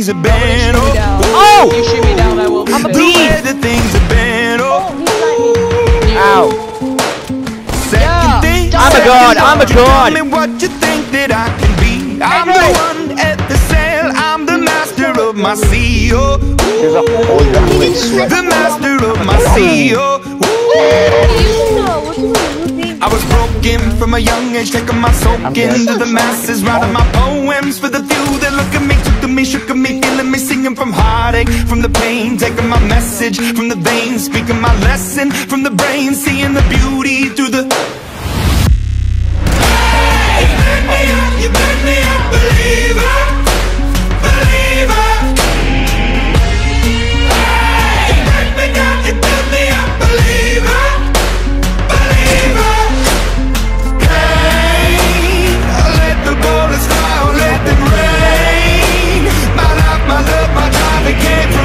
have been. Oh! You shoot me down, I will. I'm a the way that things have been. Ow. Second thing, I'm a god. I'm a god. Tell me what you think that I can be. I'm the one at the sail. I'm the master of my sea. Oh, the master of my sea. Oh, I was broken from a young age, taking my soak into the masses, writing my poems for the few that look at me, took to me, shook at me, feeling me, singing from heartache, from the pain, taking my message from the veins, speaking my lesson from the brain, seeing the beauty through the. You make me a believer, believer. You make me down, you build me a believer, believer. Hey, let the bullets fly, let them rain. My life, my love, my drive, it came from.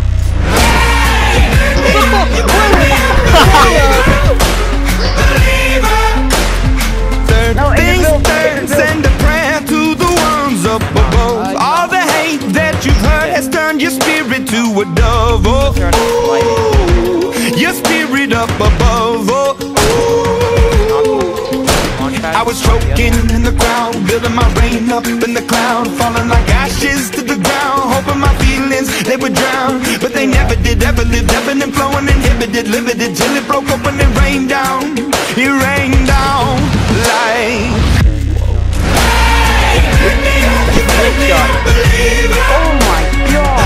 You make me a believer. Third things third, send a prayer to the ones up above. All the hate that you've heard has turned your spirit to a dove. Oh, your spirit up above. Oh, I was choking in the crowd, building my rain up in the cloud, falling like ashes to the ground, hoping my feelings they would drown, but they never did. Ever lived, ebbing and flowing, inhibited, limited, till it broke open and rained down. It rained down like. Oh my god.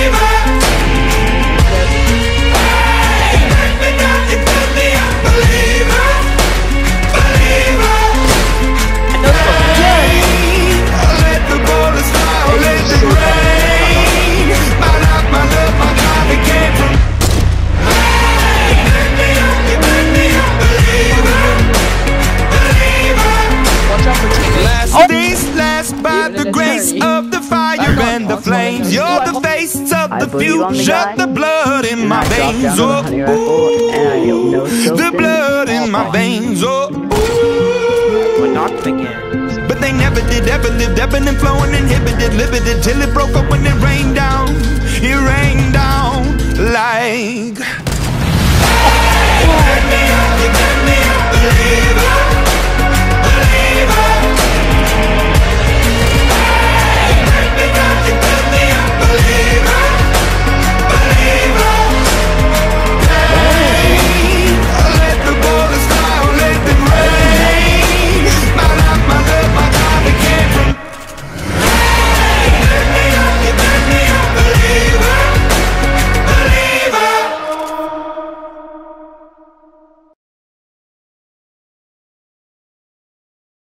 Flames, you're the face of the future, the blood in my veins, oh, the blood in my veins, oh. But they never did, ever lived, ebbing and flowing, inhibited, limited, till it broke up when it rained down. It rained down like. You make me a believer.